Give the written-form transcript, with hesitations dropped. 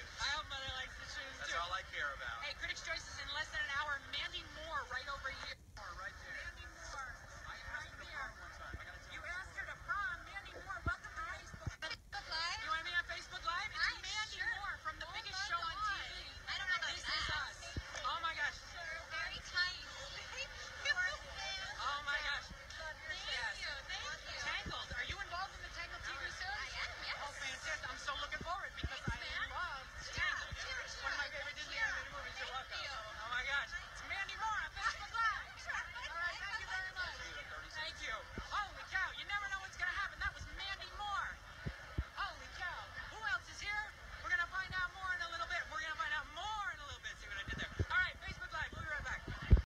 shoes. I hope Mother likes the shoes, That's too. all I care about. Hey, Critics' Choice is in less than an